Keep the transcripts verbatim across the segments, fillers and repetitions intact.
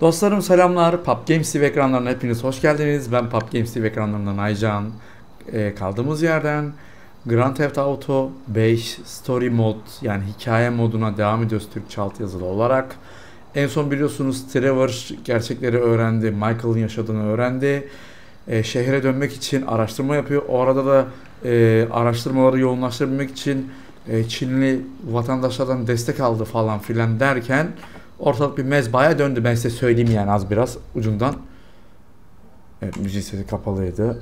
Dostlarım selamlar. Pub Games T V ekranlarına hepiniz hoş geldiniz. Ben Pub Games T V ekranlarından Aycan. Ee, kaldığımız yerden Grand Theft Auto beş Story Mode yani hikaye moduna devam ediyoruz Türkçe altyazılı olarak. En son biliyorsunuz Trevor gerçekleri öğrendi. Michael'ın yaşadığını öğrendi. Ee, şehre dönmek için araştırma yapıyor. O arada da e, araştırmaları yoğunlaştırabilmek için e, Çinli vatandaşlardan destek aldı falan filan derken ortalık bir mezbahaya döndü, ben size söyleyeyim yani az biraz ucundan. Evet, müzik sesi kapalıydı.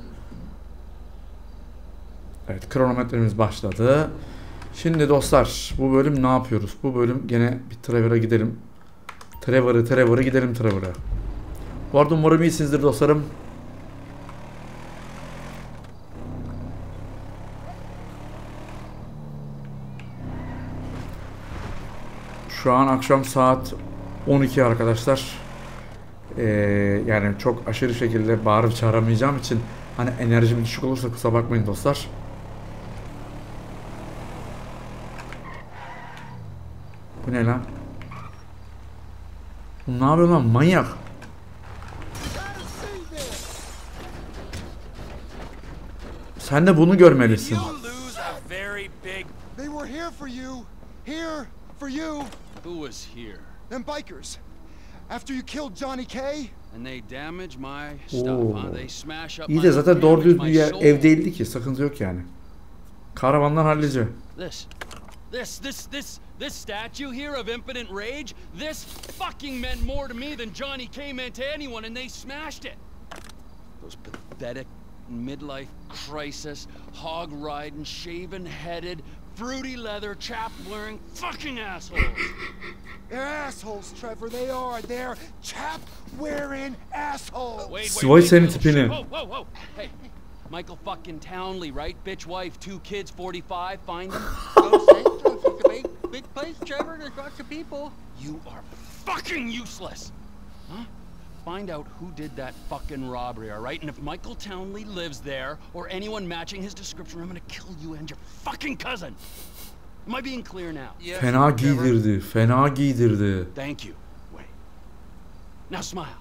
Evet, kronometremiz başladı. Şimdi dostlar, bu bölüm ne yapıyoruz? Bu bölüm gene bir Trevor'a gidelim. Trevor'ı, Trevor'ı gidelim Trevor'a. Bu arada umarım iyisinizdir dostlarım. Şu an akşam saat on iki arkadaşlar. Ee, yani çok aşırı şekilde bağırıp çağıramayacağım için hani enerjim düşük olursa kusura bakmayın dostlar. Bu ne lan? Bu ne yapıyor lan, manyak? Sen de bunu görmelisin. Who was here? Them bikers. After you killed Johnny K. And they damage my stuff, huh? They smash up my. İyi de zaten doğru düz bir yer, ev değildi ki, sıkıntı yok yani. Karavandan hallediyor. This, this, this, this, this statue here of impotent rage. This fucking meant more to me than Johnny K meant to anyone, and they smashed it. Those pathetic midlife crisis, hog riding, shaven headed, fruity leather, chap wearing fucking assholes. They're assholes, Trevor. They are. They're chap wearing assholes. Wait, Sivoy wait, senin wait, tipini. whoa, whoa, whoa. Hey, Michael fucking Townley, right? Bitch wife, two kids, forty-five. Find them. Go say, it's a big, big place, Trevor. There's lots of people. You are fucking useless. Huh? Find out who did that fucking robbery, all right? And if Michael Townley lives there, or anyone matching his description, I'm gonna kill you and your fucking cousin. Am I being clear now? Yes, Fena Trevor. giydirdi, fena giydirdi. Thank you. Wait. Now smile.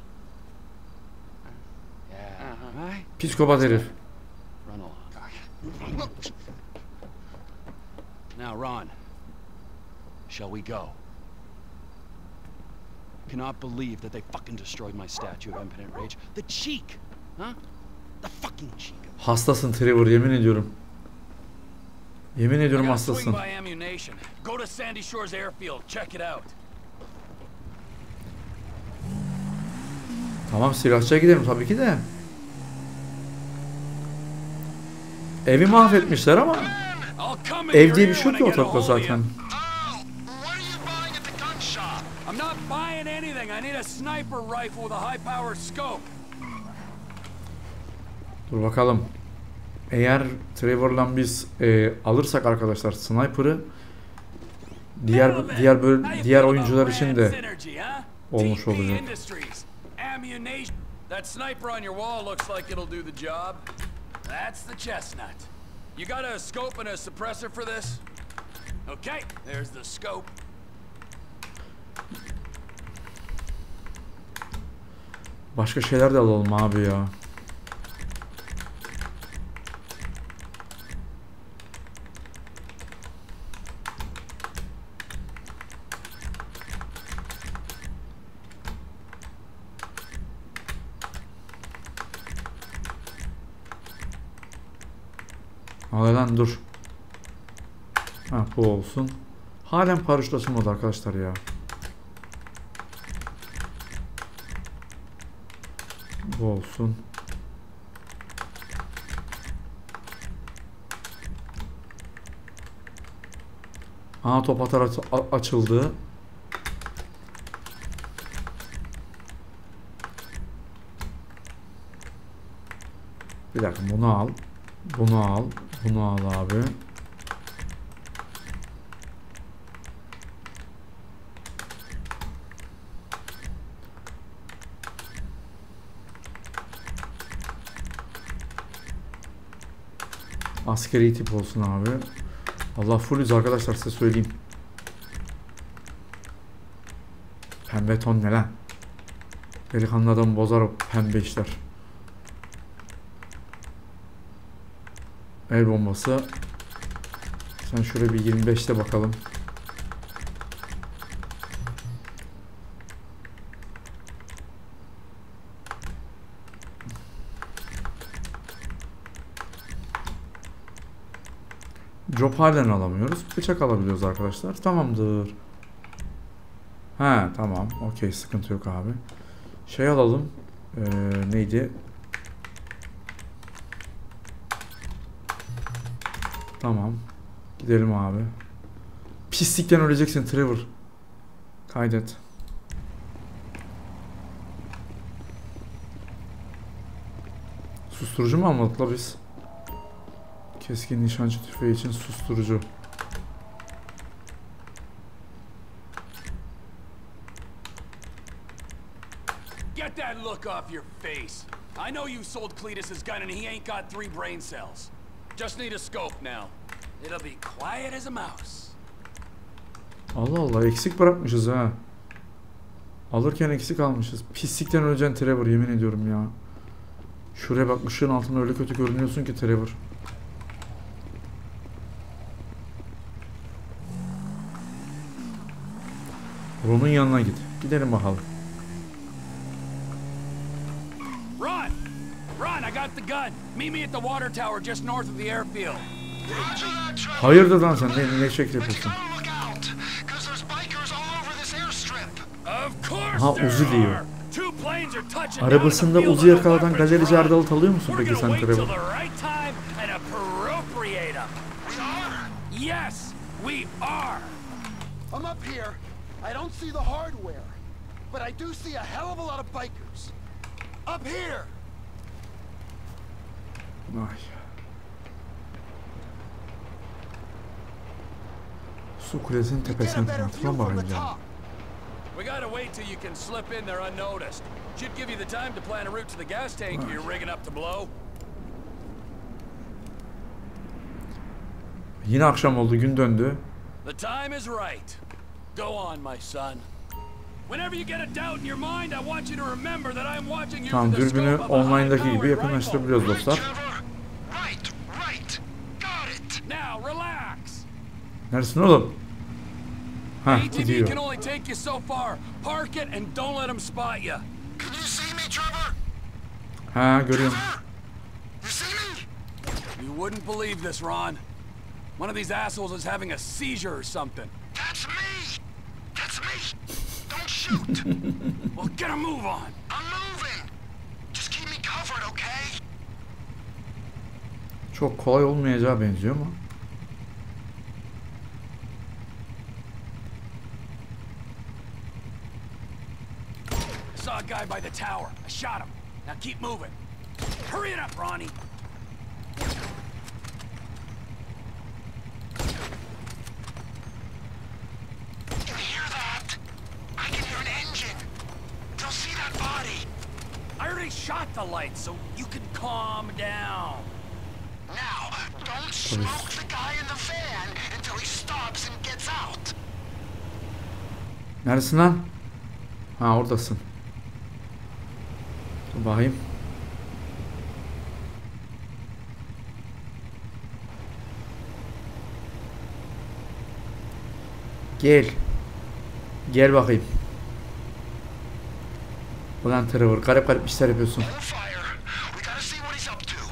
Yeah. Uh-huh. Right? Psikopat herif. Run along. Now, Ron. Shall we go? Cannot believe that they fucking destroyed my statue of impotent rage. The cheek, huh? The fucking cheek. Hastasın Trevor, yemin ediyorum. Yemin ediyorum hastasın. Swing by ammunition. Go to Sandy Shores Airfield. Check it out. Tamam, silahçıya gidelim tabii ki de. Evi mahvetmişler ama ev diye bir şey yok ki ortalıkta zaten. I'm not buying anything. I need a sniper rifle with a high power scope. Dur bakalım. Eğer Trevor'la biz e, alırsak arkadaşlar sniper'ı, diğer diğer böyle diğer oyuncular için de olmuş olacak. That sniper on your wall looks like it'll do the job. That's the chestnut. You got a scope and a suppressor for this? Okay, there's the scope. Başka şeyler de alalım abi ya. Hadi lan dur. Ha, bu olsun. Halen paraşüt açılmadı arkadaşlar ya. Bu olsun. Aa, top atar açıldı. Bir dakika, bunu al. Bunu al. Bunu al abi. Askeri tip olsun abi. Allah fullüz arkadaşlar, size söyleyeyim. Pembe ton ne lan? Delikanlı adam bozar o pembe işler. El bombası. Sen şöyle bir yirmi beşte bakalım. Drop halen alamıyoruz. Bıçak alabiliyoruz arkadaşlar. Tamamdır. He tamam. Okey, sıkıntı yok abi. Şey alalım. Ee, neydi? Tamam. Gidelim abi. Pislikten öleceksin Trevor. Kaydet. Susturucu mu almadık la biz? Keskin nişancı tüfeği için susturucu. Get that look off your face. I know you sold Cletus his gun and he ain't got three brain cells. Just need a scope now. It'll be quiet as a mouse. Allah Allah, eksik bırakmışız ha. Alırken eksik almışız. Pislikten öleceksin Trevor, yemin ediyorum ya. Şuraya bak, ışığın altında öyle kötü görünüyorsun ki Trevor. Ron'un yanına git. Gidelim bakalım. Ron! Ron, I got the gun. Meet me at the water tower just north of the airfield. Hayırdır lan sen, ne, ne şekil yapıyorsun? Ha, Uzi diyor. Arabasında Uzi yakaladan galerici Ardal'ı tanıyor musun peki sen Trevor? Yes, we are. I'm up here. I don't see the hardware, but I do see a hell of a lot of bikers. Up here. Ay. Su kulesinin tepesine falan bakayım yani. We gotta wait till you can slip in there unnoticed. Should give you the time to plan a route to the gas tank you're rigging up to blow. Yine akşam oldu, gün döndü. The time is right. Go on, my son. Whenever you get a doubt in your mind, I want you to remember that I'm watching you. Tamam, dürbünü online'daki gibi yakınlaştırabiliyoruz dostlar. Right, right. Got it. Now relax. Neresin oğlum? Ha, A T V gidiyor. can only take you so far. Park it and don't let them spot you. Can you see me, Trevor? Ha, görüyorum. You see me? You wouldn't believe this, Ron. One of these assholes is having a seizure or something. That's me. That's me. Don't shoot. Well, get a move on. I'm moving. Just keep me covered, okay? Çok kolay olmayacağı benziyor ama. Saw a guy by the tower. I shot him. Now keep moving. Hurry it up, Ronnie. You hear that? I can hear an engine. They'll see that body. I already shot the lights, so you can calm down. Now, don't smoke the guy in the van until he stops and gets out. Neresin lan? Ha, oradasın. Dur bakayım. Gel. Gel bakayım. Ulan Trevor, garip garip işler yapıyorsun. Hold fire. We gotta see what he's up to.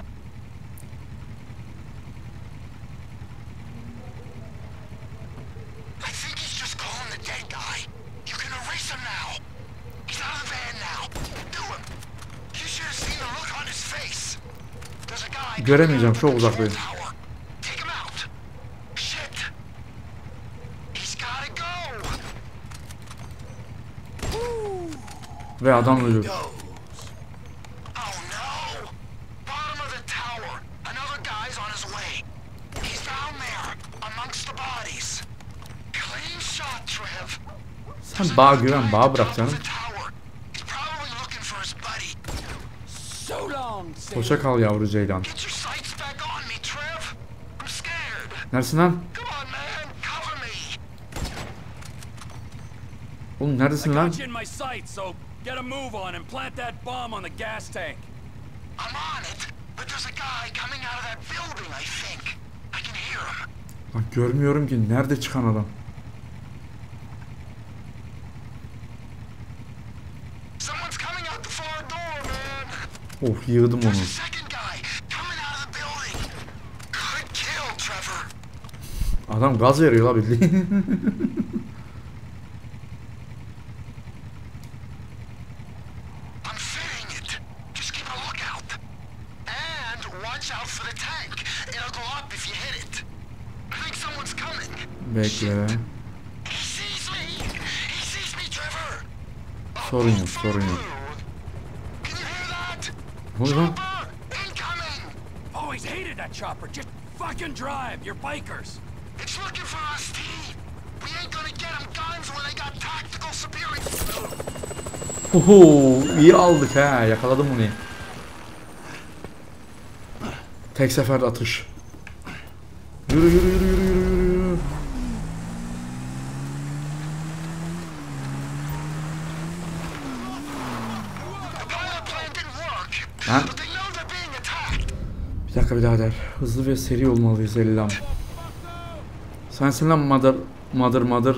I think he's just calling the dead guy. You can erase him now. He's out of the van now. Do him. You should have seen the look on his face. There's a guy. Göremeyeceğim, çok uzaktayım. Take him out. Shit. He's gotta go. Ve adam ölüyor. Oh no! Bottom of the tower. Another guy's on his way. He's down there, amongst the bodies. Clean shot, Trev. Sen bağ güven, bağ bırak canım. He's probably looking for his buddy. So long, Hoşça kal yavru ceylan. Get your sights back on me, Trev. I'm scared. Neresin lan? Come on, man. Cover me. Oğlum neredesin I lan? got you in my sights, so Get a move on and plant that bomb on the gas tank. I'm on it, but there's a guy coming out of that building, I think. I can hear him. Bak görmüyorum ki nerede çıkan adam. Someone's coming out the far door, man. Of yığdım onu. There's a second guy coming out of the building. Good kill, Trevor. Adam gaz veriyor la bildiğin. Bekle. Sorun yok, sorun yok. Ne oldu lan? Oh, he's hated that chopper. Just fucking drive. You're bikers. It's looking for us, T. We ain't gonna get them guns when they got tactical superiority. Oho, iyi aldık ha. Yakaladım bunu. Tek seferde atış. Yürü yürü yürü yürü yürü yürü. Ha? Bir dakika birader. Hızlı ve seri olmalıyız Ellam. Sensin lan mother mother mother.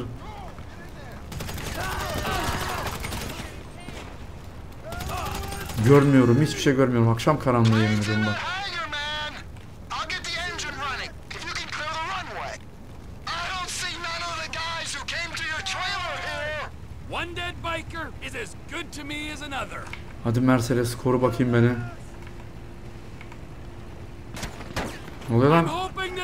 Görmüyorum, hiçbir şey görmüyorum. Akşam karanlığı yemin ediyorum bak. Hadi Mercedes koru bakayım beni. Ne oluyor lan?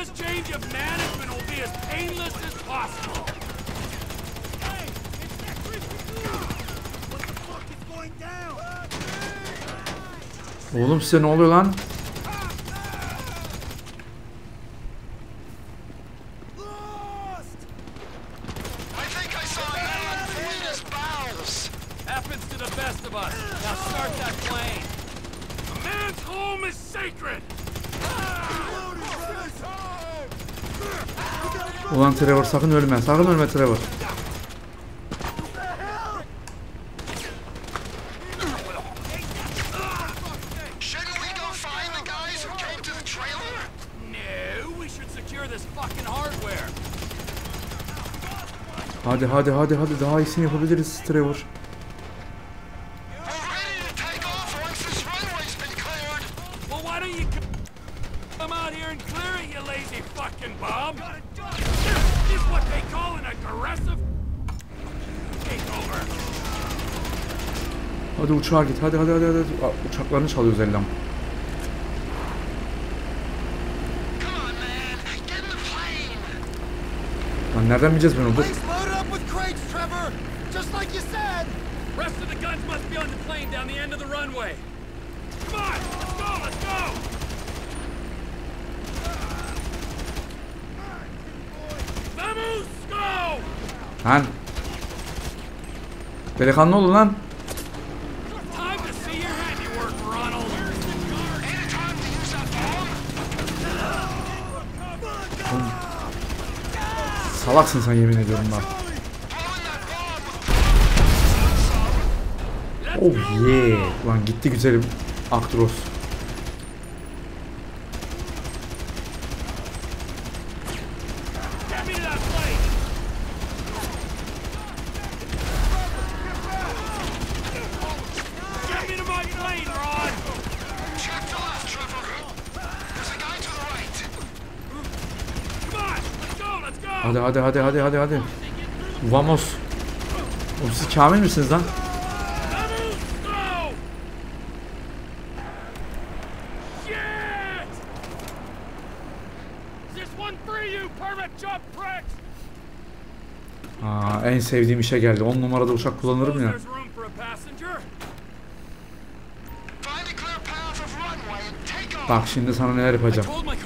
Oğlum size ne oluyor lan? Ulan Trevor sakın ölme, sakın ölme Trevor. Hadi hadi hadi hadi daha iyisini yapabiliriz Trevor. Hadi uçağa git. Hadi hadi hadi hadi. Aa, uçaklarını çalıyoruz Ellam. Lan nereden bileceğiz bunu? Dur. Lan. Delikanlı olun lan. Salaksın sen yemin ediyorum bak. Oh yeah. Lan gitti güzelim Aktros. Hadi hadi hadi hadi hadi hadi. Vamos. Oğlum siz kamil misiniz lan? Aa, en sevdiğim işe geldi. on numarada uçak kullanırım ya. Bak şimdi sana neler yapacağım.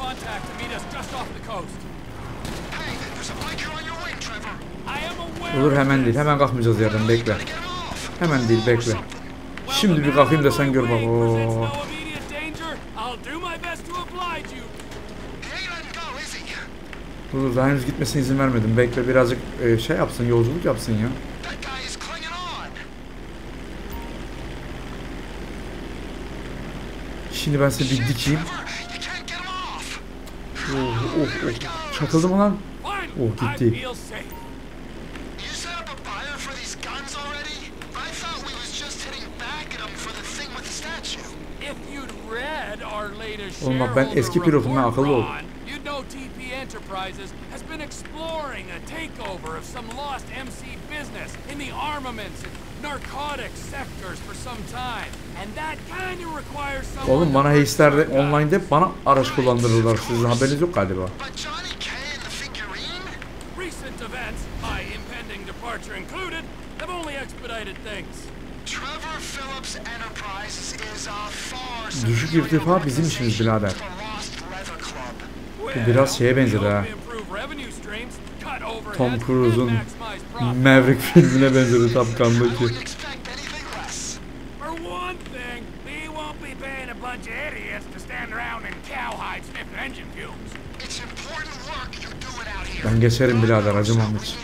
Olur hemen değil. Hemen kalkmayacağız yerden. Bekle. Hemen değil. Bekle. Şimdi bir kalkayım da sen gör bak. Oo. Dur daha henüz gitmesine izin vermedim. Bekle birazcık e, şey yapsın. Yolculuk yapsın ya. Şimdi ben size bir dikeyim. Oh, oh, oh. Çakıldı mı lan? Oh, gitti. Oğlum bak ben eski pilotum, ben akıllı ol. T P Enterprises has been exploring a takeover of some lost M C business in the armaments and narcotics sectors for some time, and that kind of requires someone. Oğlum bana heislerde online'da bana araç kullandırırlar. Sizin haberiniz yok galiba. Recent events, my impending departure included, have only expedited things. Trevor Phillips Enterprises is a far Düşük irtifa bizim işimiz birader. Bu biraz şeye benzedi ha. Tom Cruise'un Maverick filmine benzedi, Top Gun'daki. Ben geçerim birader, acımam hiç.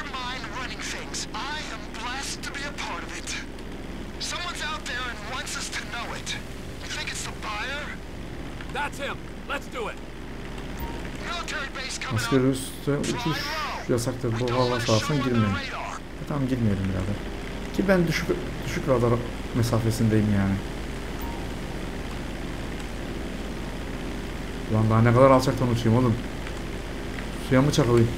Asker üstü uçuş yasaktır, bu hava sahasına girmeyin. E, tamam girmeyelim birader. Ki ben düşük düşük radar mesafesindeyim yani. Ulan daha ne kadar alçaktan uçayım oğlum. Suya mı çakalayım?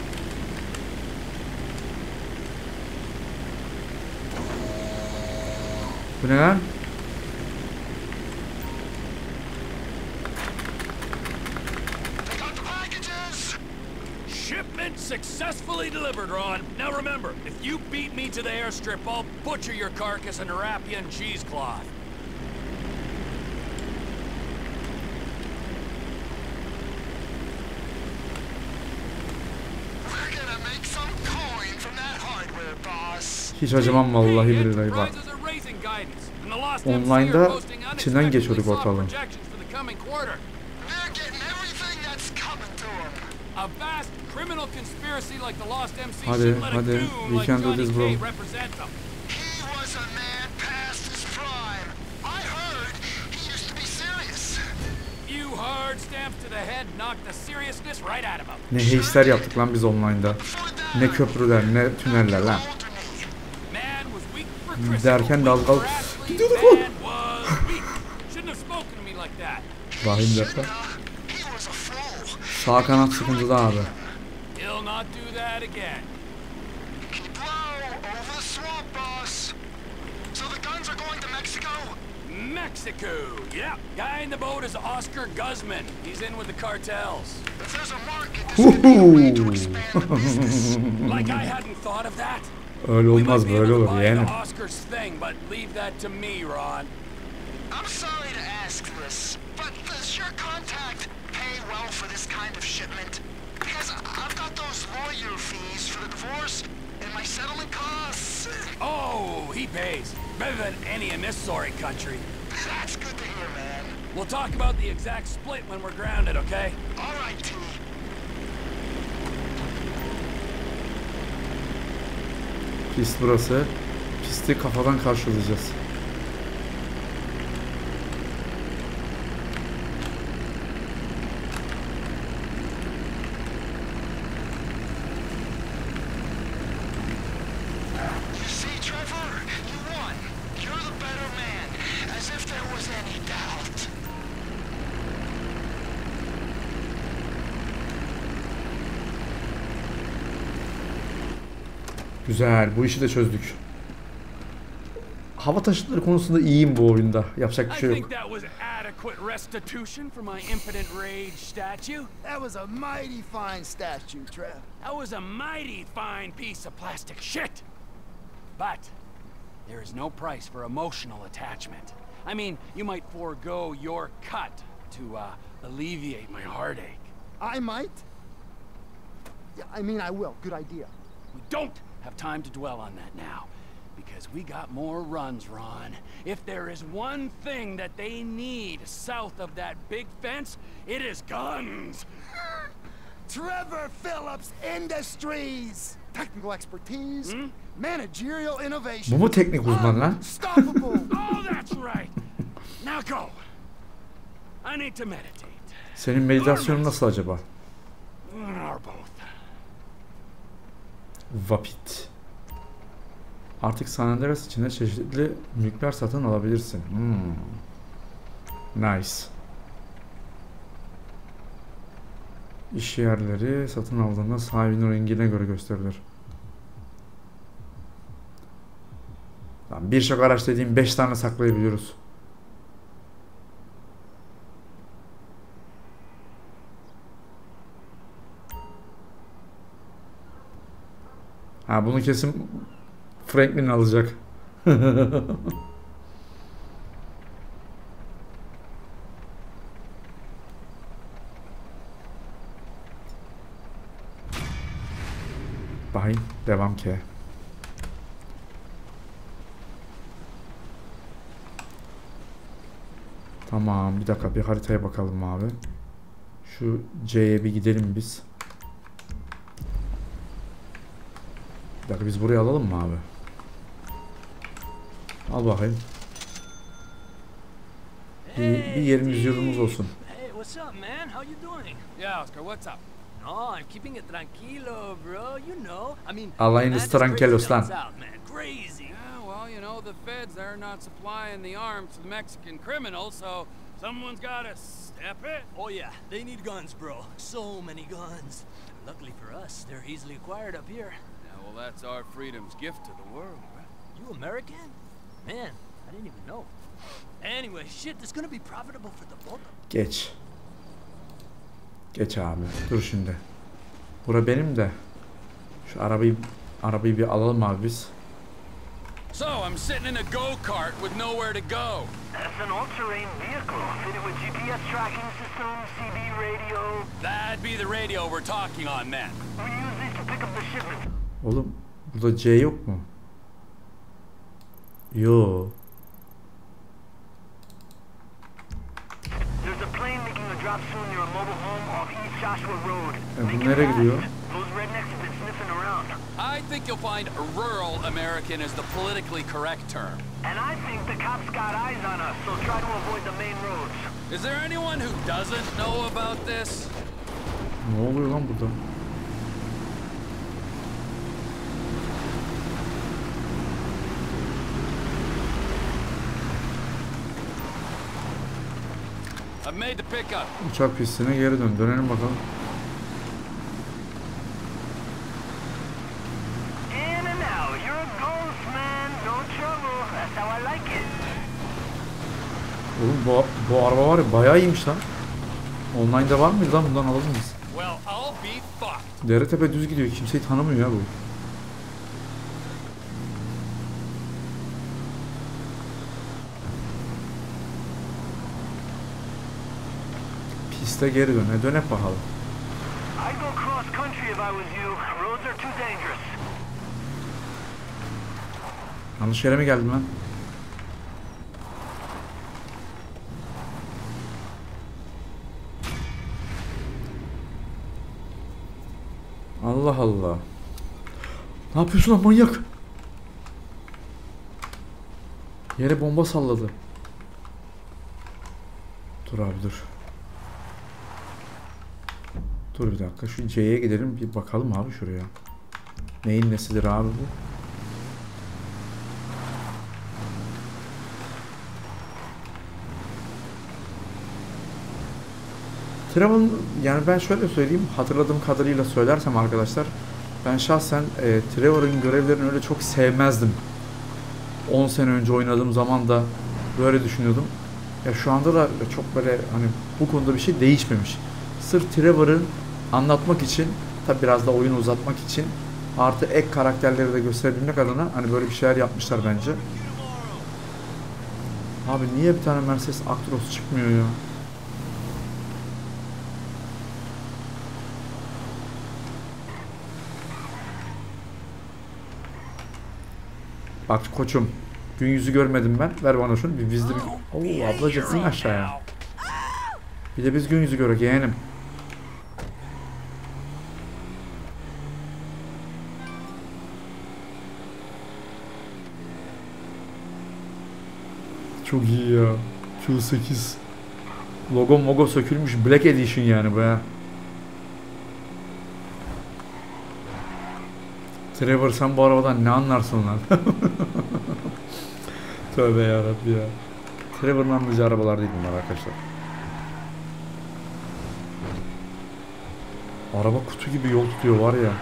Bu ne lan? Successfully delivered, Ron. Now remember, if you beat me to the airstrip, I'll butcher your carcass in Arapian cheesecloth. We're gonna make some coin from that hardware, boss. Hiç acımam vallahi billahi bak. Online'da içinden geçiyorduk ortalığın. Criminal conspiracy like the lost M C hadi hadi we can do this bro. He was a man past his prime. I heard he used to be serious. You hard stamps to the head knocked the seriousness right out of him. Ne heisler yaptık lan biz online'da. Ne köprüler, ne tüneller lan. Derken dal kal. Gidiyorduk oğlum. Vahim dakika. Sağ kanat sıkıntıda abi. He'll not do that again. Keep low over the swamp, boss. So the guns are going to Mexico? Mexico, yeah. Guy in the boat is Oscar Guzman. He's in with the cartels. If there's a market, this could be a way to expand the business. Like I hadn't thought of that. Öyle olmaz, böyle olur yani. Oscar's thing, but leave that to me, Ron. I'm sorry to ask this, but does your contact pay well for this kind of shipment? Because I've got those lawyer fees for the divorce and my settlement costs. Oh, he pays. Better than any in this sorry country. That's good to hear, man. We'll talk about the exact split when we're grounded, okay? All right, T. Pist burası. Pisti kafadan karşılayacağız. Güzel, bu işi de çözdük. Hava taşıtları konusunda iyiyim bu oyunda. Yapacak bir şey yok. Restitution for my impotent rage statue? That was a mighty fine statue, Trev. That was a mighty fine piece of plastic shit. But there is no price for emotional attachment. I mean, you might forego your cut to uh, alleviate my heartache. I might? Yeah, I mean, I will. Good idea. We don't have time to dwell on that now. Because we got more runs, Ron. If there is one thing that they need south of that big fence, it is guns. Trevor Phillips Industries. Technical expertise, hmm? managerial innovation. Bu mu teknik uzman lan? Unstoppable. Oh, that's right. Now go. I need to meditate. Senin meditasyonun nasıl acaba? Or both. Vapit. Artık San Andreas içinde çeşitli mülkler satın alabilirsin. Hmm. Nice. İş yerleri satın aldığında sahibinin rengine göre gösterilir. Birçok araç dediğim beş tane saklayabiliyoruz. Ha, bunu kesin Franklin alacak. Bakayım. Devam ki. Tamam. Bir dakika. Bir haritaya bakalım abi. Şu C'ye bir gidelim biz. Bir dakika. Biz burayı alalım mı abi? Al bakayım. Bir, bir yerimiz yurdumuz olsun. Hey, what's up, man? How you doing? Yeah, Oscar, what's up? No, I'm keeping it tranquilo, bro. You know, I mean, Alayınız man, it's crazy tranquilos lan. down south, man. Crazy. Yeah, well, you know, the feds, they're not supplying the arms to the Mexican criminals, so someone's gotta step it. Oh yeah, they need guns, bro. So many guns. Luckily for us, they're easily acquired up here. Yeah, well, that's our freedom's gift to the world, right? You American? Man, I didn't even know. Anyway, shit, this gonna be profitable for the both of them. Geç. Geç abi. Dur şimdi. Bura benim de. Şu arabayı arabayı bir alalım abi biz. So, I'm sitting in a go-kart with nowhere to go. That's an all-terrain vehicle fitted with G P S tracking system, C B radio. That'd be the radio we're talking on then. We use these to pick up the shipment. Oğlum burada C yok mu? Yo. There's a plane making a drop soon near a mobile home off East Joshua Road. E, Make bu it nereye fast. gidiyor? Those rednecks have been sniffing around. I think you'll find rural American is the politically correct term. And I think the cops got eyes on us, so try to avoid the main roads. Is there anyone who doesn't know about this? Ne oluyor lan burada? I've made the pickup. Uçak pistine geri dön. Dönelim bakalım. In and out. You're a ghost, man. No trouble. That's how I like it. Oğlum bu, bu araba var ya bayağı iyiymiş lan. Online'da var mıydı lan, bundan alalım biz. Well, I'll be fucked. Dere tepe düz gidiyor. Kimseyi tanımıyor ya bu. Piste geri dön. E dön hep bakalım. I'd go cross country if I was you. Roads are too dangerous. Yanlış yere mi geldim lan? Allah Allah. Ne yapıyorsun lan manyak? Yere bomba salladı. Dur abi dur. Dur bir dakika. Şu C'ye gidelim bir bakalım abi şuraya. Neyin nesidir abi bu? Trevor'ın, yani ben şöyle söyleyeyim, hatırladığım kadarıyla söylersem arkadaşlar, ben şahsen e, Trevor'ın görevlerini öyle çok sevmezdim. on sene önce oynadığım zaman da böyle düşünüyordum. Ya şu anda da çok böyle hani bu konuda bir şey değişmemiş. Sırf Trevor'ı anlatmak için, tabi biraz da oyunu uzatmak için, artı ek karakterleri de gösterebilmek adına hani böyle bir şeyler yapmışlar bence. Abi niye bir tane Mercedes Actros çıkmıyor ya? Bak koçum, gün yüzü görmedim ben. Ver bana şunu. Bir bizde bir... Oo ablacığım in aşağıya. Bir de biz gün yüzü görek yeğenim. Çok iyi ya. Q sekiz. Logo mogo sökülmüş. Black Edition yani bu ya. Trevor sen bu arabadan ne anlarsın lan? Tövbe yarabbi ya. Trevor'ın anlayacağı arabalar değil bunlar arkadaşlar. Araba kutu gibi yol tutuyor var ya.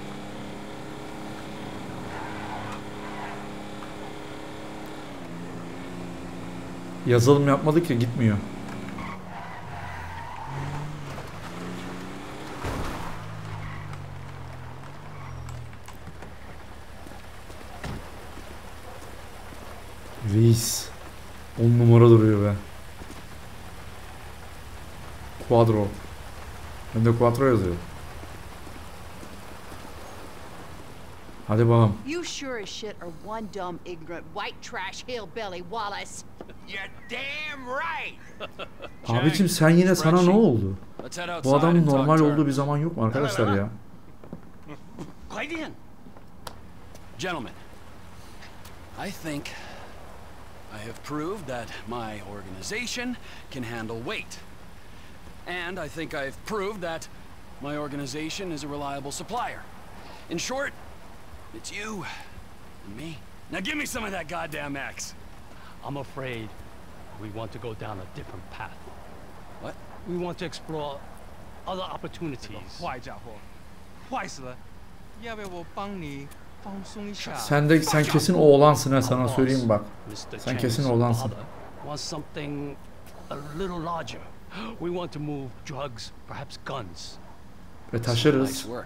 Yazılım yapmadık ya, gitmiyor. Reis on numara duruyor be. Quadro. Hem de Quattro yazıyor. Hadi bakalım. You sure as shit are one dumb, ignorant, white trash hillbilly, Wallace. You're damn right. Abicim sen yine sana ne oldu? Let's head outside Bu adamın and talk normal terms. olduğu bir zaman yok mu arkadaşlar ya? Quite in. Gentlemen, I think I have proved that my organization can handle weight. And I think I've proved that my organization is a reliable supplier. In short, it's you and me. Now give me some of that goddamn X. I'm afraid we want to go down a different path. What? We want to explore other opportunities. 坏家伙，坏死了！要不要我帮你放松一下？ Sen de sen kesin oğlansın ha, sana Our söyleyeyim bak. Mister Sen Chang's kesin oğlansın. father wants something a little larger. We want to move drugs, perhaps guns. Ve Nice taşırız. work.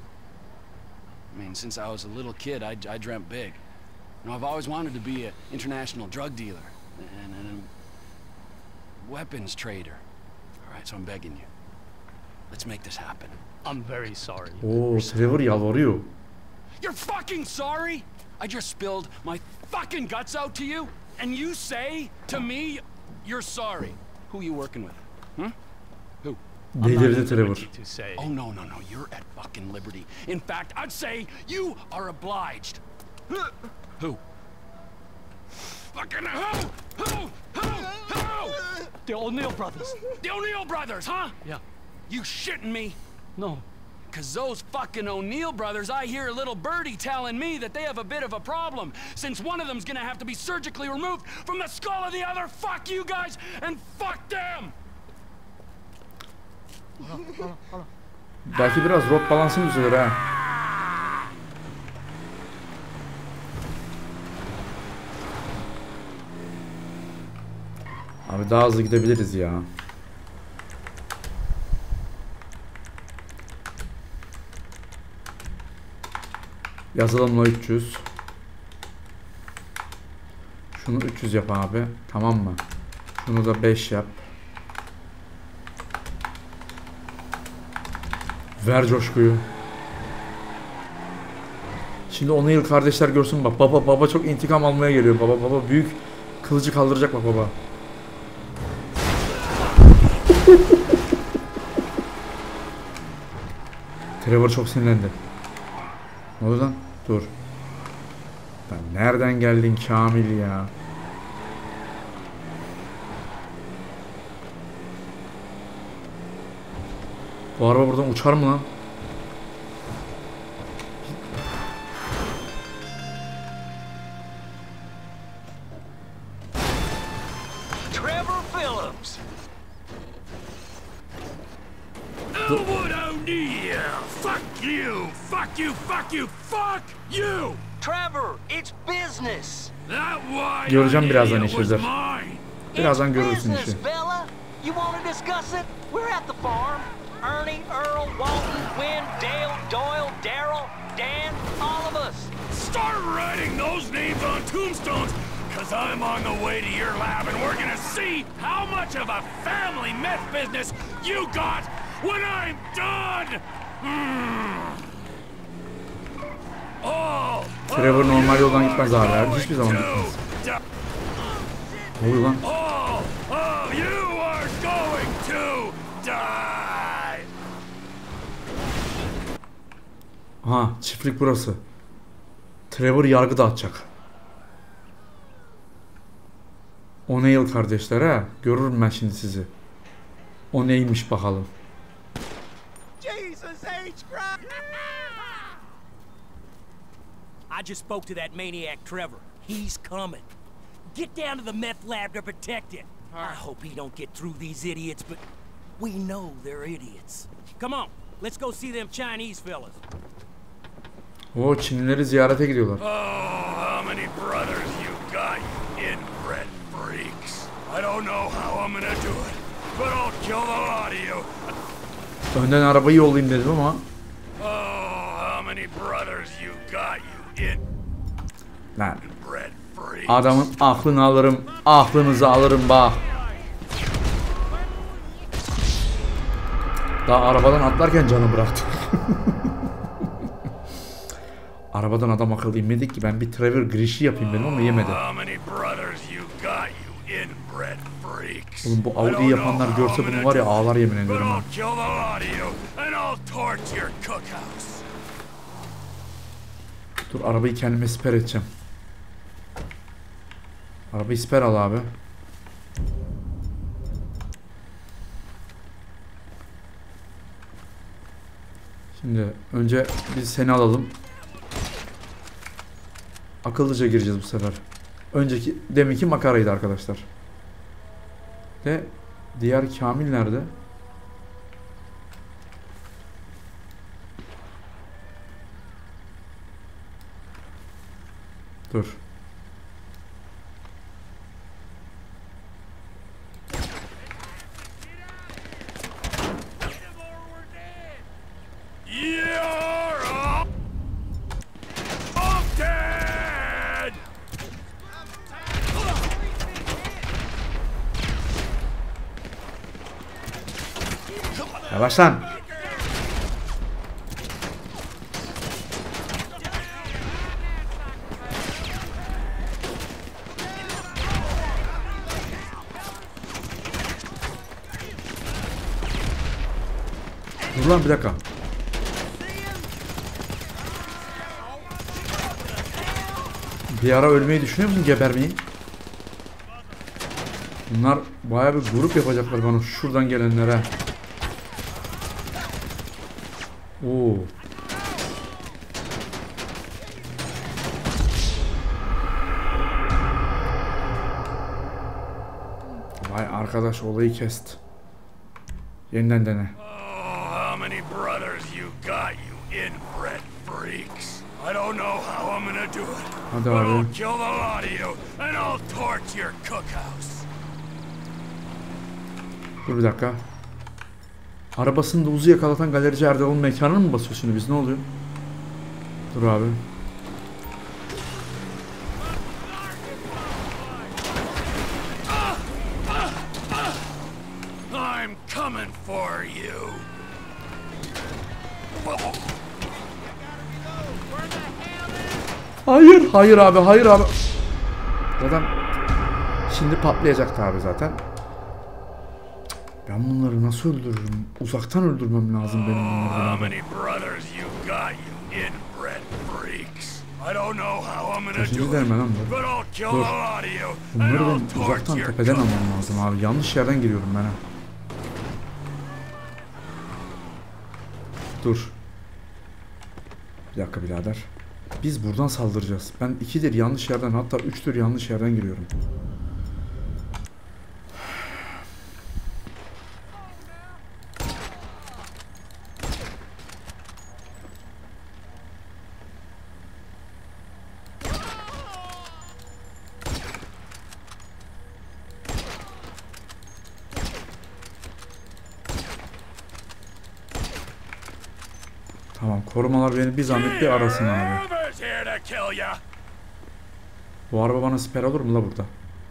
I mean, since I was a little kid, I, I dreamt big. You know, I've always wanted to be an international drug dealer and, and a weapons trader. All right, so I'm begging you. Let's make this happen. I'm very sorry. Oo, Trevor yalvarıyor. You're fucking sorry? I just spilled my fucking guts out to you, and you say to me you're sorry. Who you working with? Hmm? Who? I'm not Delirdi at Trevor. liberty to say. Oh, no, no, no. You're at fucking liberty. In fact, I'd say you are obliged. Who? Fucking who? Who? Who? Who? The O'Neill brothers. The O'Neill brothers, huh? Yeah. You shitting me? No. Cause those fucking O'Neill brothers, I hear a little birdie telling me that they have a bit of a problem, since one of them's gonna have to be surgically removed from the skull of the other. Fuck you guys, and fuck them! Belki biraz rot balansın düzelir ha. Abi daha hızlı gidebiliriz ya. Yazılımla üç yüz. Şunu üç yüz yap abi. Tamam mı? Şunu da beş yap. Ver coşkuyu. Şimdi O'Neill kardeşler görsün bak. Baba baba çok intikam almaya geliyor. Baba baba büyük kılıcı kaldıracak bak baba. Trevor çok sinirlendi. Ne oldu lan? Dur. Ben nereden geldin Kamil ya? Bu araba buradan uçar mı lan? Trevor Phillips. Elwood O'Neill! Fuck you! Fuck you! Fuck you! Fuck you! Trevor, it's business. That why Göreceğim birazdan O'Neill was işi. mine. Birazdan It's görürsün business, işi. fella. You want to discuss it? We're at the farm. Ernie, Earl, Walton, Wynn, Dale, Doyle, Darrell, Dan, all of us. Start writing those names on tombstones, cause I'm on the way to your lab and we're gonna see how much of a family meth business you got when I'm done! Hmm. All Trevor normal yoldan gitmez abi. going Hiçbir zaman to gitmez. die. Ne oluyor lan? All of you are going to die! Ha, çiftlik burası. Trevor yargı dağıtacak. O'Neill kardeşler ha. Görürüm ben şimdi sizi. O neymiş bakalım. Jesus H. Christ! I just spoke to that maniac Trevor. He's coming. Get down to the meth lab to protect it. I hope he don't get through these idiots, but we know they're idiots. Come on, let's go see them Chinese fellas. O Çinlileri ziyarete gidiyorlar. Oh, how many brothers you got, you inbred freaks. I don't know how I'm gonna do it, but I'll kill the lot of you. Önden arabayı yollayayım dedim ama. Oh, how many brothers you got, you in Lan. inbred freaks. Adamın aklını alırım, aklınızı alırım bak. Daha arabadan atlarken canı bıraktı. Arabadan adam akıllı inmedik ki, ben bir Trevor Grish'i yapayım dedim ama yemedi. Oğlum bu Audi'yi yapanlar görse bunu var ya ağlar yemin ediyorum. Dur arabayı kendime siper edeceğim. Arabayı siper al abi. Şimdi önce biz seni alalım. Akıllıca gireceğiz bu sefer. Önceki deminki makaraydı arkadaşlar. Ve diğer Kamil nerede? Dur. Yavaş lan. Dur lan bir dakika. Bir ara ölmeyi düşünüyor musun, gebermeyi? Bunlar bayağı bir grup yapacaklar bana şuradan gelenlere. Oo. Vay arkadaş olayı kesti. Yeniden dene. Oh, how many brothers you got, you inbred freaks. I don't know how I'm gonna do it. Hadi but abi. I'll kill the lot of you and I'll torch your cookhouse. Dur bir dakika. Arabasını da Uzi yakalatan galerici Erdal'ın mekanına mı basıyor şimdi biz, ne oluyor? Dur abi. I'm coming for you. Hayır, hayır abi, hayır abi. Zaten şimdi patlayacaktı abi zaten. Ben bunları nasıl öldürürüm? Uzaktan öldürmem lazım benim bunları. How many brothers you got, you inbred freaks? I don't know how I'm gonna Kaçıncı do it, deneme lan bu? but I'll kill Dur. a lot of you and Bunları I'll ben torch uzaktan your tepeden cookhouse. almam lazım abi. Yanlış yerden giriyorum ben ha. Dur. Bir dakika birader. Biz buradan saldıracağız. Ben ikidir yanlış yerden, hatta üçtür yanlış yerden giriyorum. Tamam, korumalar beni bir zahmet bir arasın abi. Whoever's here to kill ya. Bu araba bana siper olur mu la burada?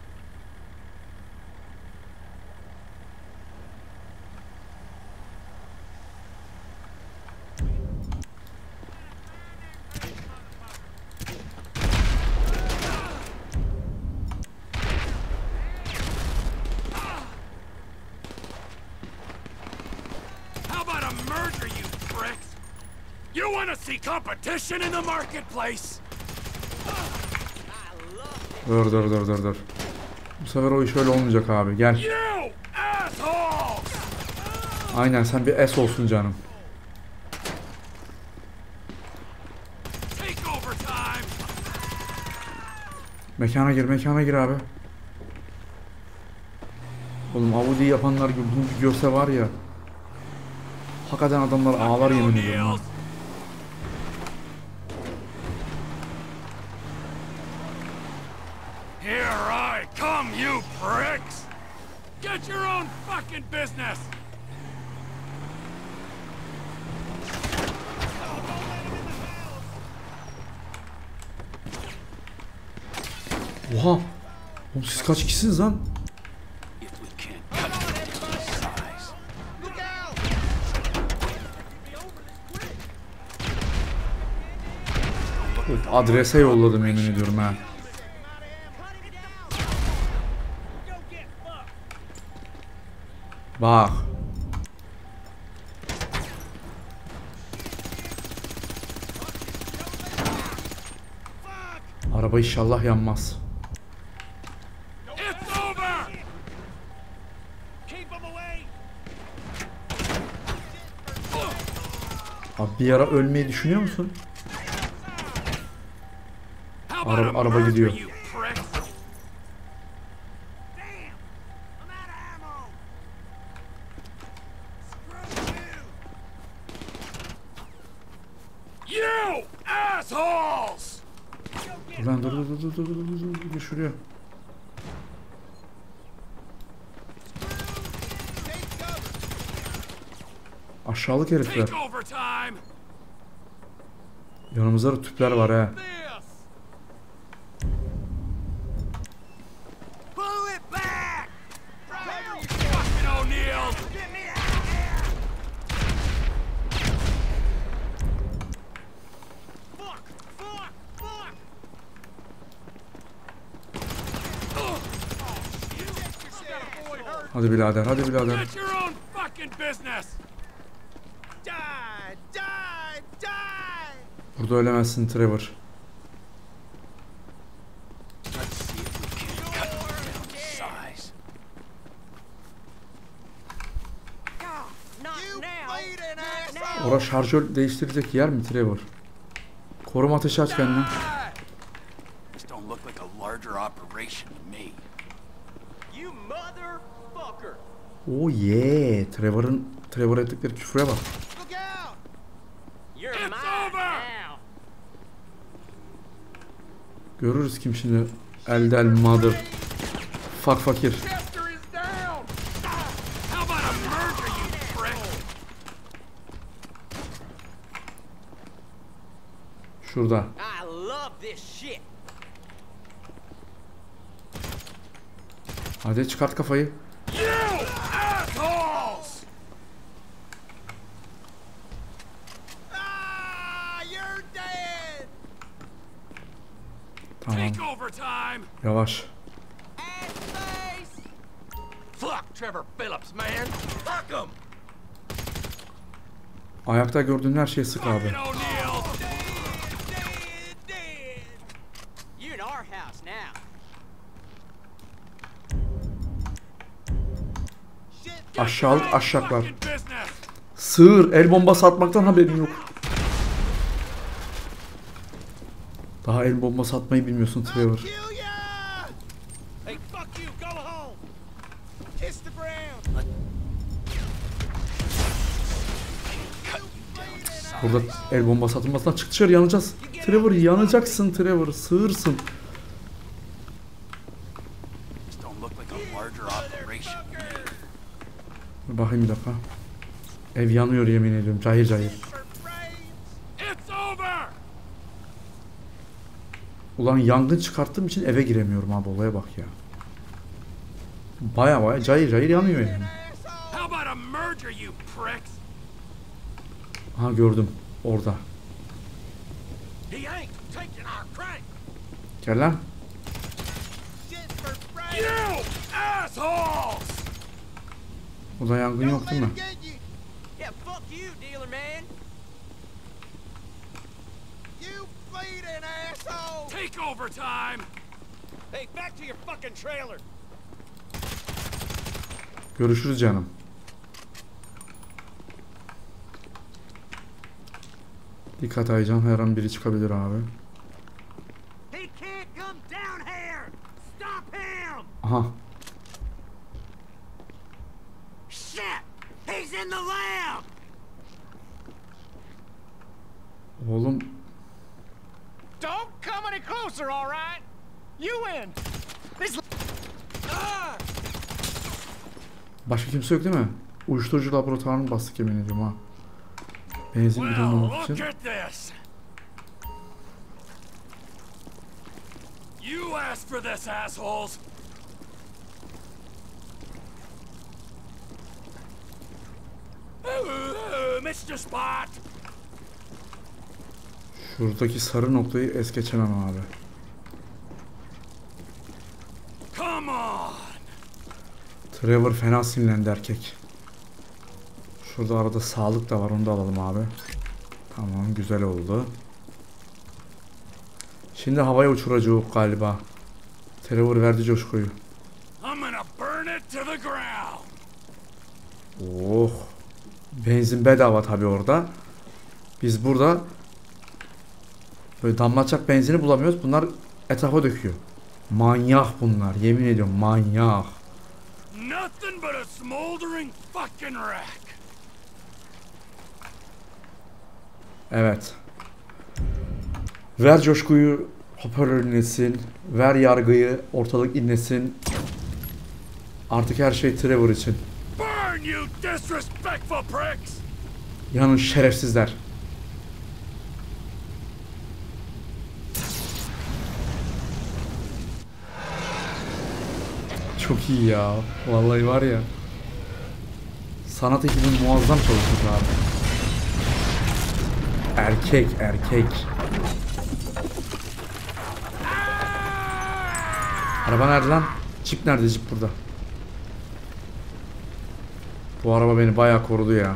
How about a merger, you pricks? You want to see competition in the marketplace? Dur dur dur dur dur. Bu sefer o iş öyle olmayacak abi, gel. You assholes! Aynen, sen bir S olsun canım. Mekana gir, mekana gir abi. Oğlum Audi'yi yapanlar bunu bir görse var ya. Hakikaten adamlar ağlar yemin ediyorum ha. Here I come, you pricks! Get your own fucking business! Oha! Oğlum siz kaç kişisiniz lan? Adrese yolladım yemin ediyorum ha. Bak. Araba inşallah yanmaz. Abi bir ara ölmeyi düşünüyor musun? Araba, araba gidiyor. Lan dur dur dur dur dur dur dur şuraya. Aşağılık herifler. Yanımızda da tüpler var ha. Hadi birader, hadi birader. Burada ölemezsin Trevor. Ora şarjör değiştirecek yer mi Trevor? Koruma ateşi aç kendine. Oh yeah, Trevor'ın Trevor ettikleri küfre bak. Görürüz kim şimdi. Eldel mother. Fuck fakir. Şurada. Hadi çıkart kafayı. Tamam. Yavaş. Ayakta gördüğün her şeyi sık abi. Aşağılık aşağılar. Sığır, el bombası atmaktan haberin yok. Daha el bombası atmayı bilmiyorsun Trevor. Burada el bombası atılmasından çık dışarı, yanacağız. Trevor yanacaksın Trevor, sığırsın. Bakayım bir dakika. Ev yanıyor yemin ediyorum, cahil cahil. Ulan yangın çıkarttığım için eve giremiyorum abi, olaya bak ya. Baya baya cayır cayır yanıyor yani. Ha gördüm orada. Gel lan. Burada yangın yok değil mi? Görüşürüz canım. Dikkat Aycan, her an biri çıkabilir abi. Aha. Oğlum. Don't come any closer, all right? You win. Başka kimse yok değil mi? Uyuşturucu laboratuvarını bastık yemin ediyorum ha. Benzin bidonlamak için. You asked for this, assholes. mister Spot. Şuradaki sarı noktayı es geçemem abi. Come on. Trevor fena sinirlendi erkek. Şurada arada sağlık da var, onu da alalım abi. Tamam, güzel oldu. Şimdi havaya uçuracağız galiba. Trevor verdi coşkuyu. Oh. Benzin bedava tabi orada. Biz burada böyle damlatacak benzini bulamıyoruz. Bunlar etrafa döküyor. Manyak bunlar. Yemin ediyorum manyak. Nothing but a smoldering fucking wreck. Evet. Ver coşkuyu, hoparlör inlesin. Ver yargıyı, ortalık inlesin. Artık her şey Trevor için. Burn, you disrespectful pricks. Yanın şerefsizler. Çok iyi ya. Vallahi var ya. Sanat ekibinin muazzam çalışmış abi. Erkek, erkek. Araba nerede lan? Cip nerede? Cip burada. Bu araba beni bayağı korudu ya.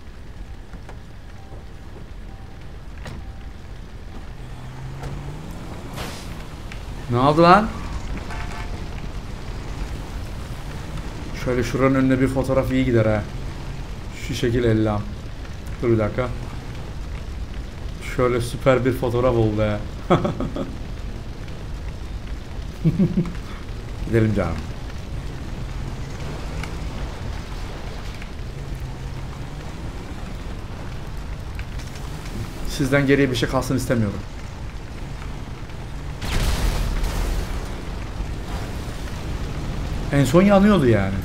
Ne oldu lan? Şöyle şuranın önüne bir fotoğraf iyi gider ha. Şu şekil ellam. Dur bir dakika. Şöyle süper bir fotoğraf oldu ha. Gidelim canım. Sizden geriye bir şey kalsın istemiyorum. En son yanıyordu yani.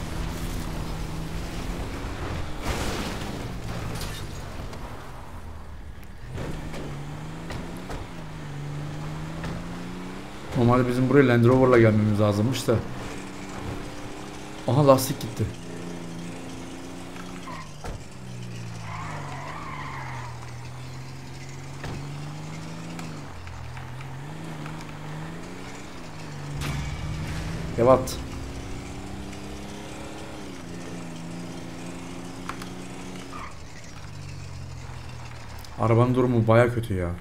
Normalde bizim buraya Land Rover'la gelmemiz lazımmış da. Aha, lastik gitti. Evet. Arabanın durumu baya kötü ya.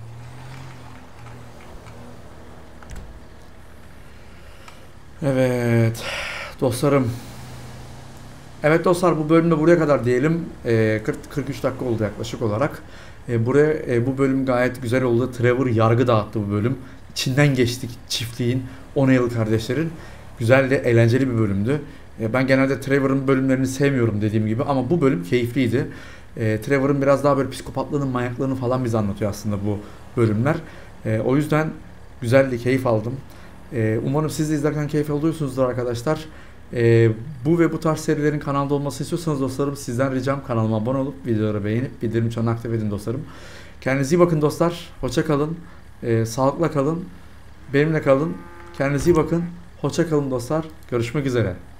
Evet dostlarım. Evet dostlar, bu bölümde buraya kadar diyelim. E, kırk kırk üç dakika oldu yaklaşık olarak. E, buraya e, bu bölüm gayet güzel oldu. Trevor yargı dağıttı bu bölüm. İçinden geçtik çiftliğin, O'Neill kardeşlerin. Güzel de eğlenceli bir bölümdü. E, ben genelde Trevor'ın bölümlerini sevmiyorum dediğim gibi, ama bu bölüm keyifliydi. E, Trevor'ın biraz daha böyle psikopatlığını, manyaklığını falan bize anlatıyor aslında bu bölümler. E, o yüzden güzeldi, keyif aldım. E, umarım siz de izlerken keyif alıyorsunuzdur arkadaşlar. E, bu ve bu tarz serilerin kanalda olmasını istiyorsanız dostlarım, sizden ricam kanalıma abone olup videoları beğenip bildirim çanını aktif edin dostlarım. Kendinize iyi bakın dostlar. Hoşça kalın. E, sağlıkla kalın. Benimle kalın. Kendinize iyi bakın. Hoşça kalın dostlar. Görüşmek üzere.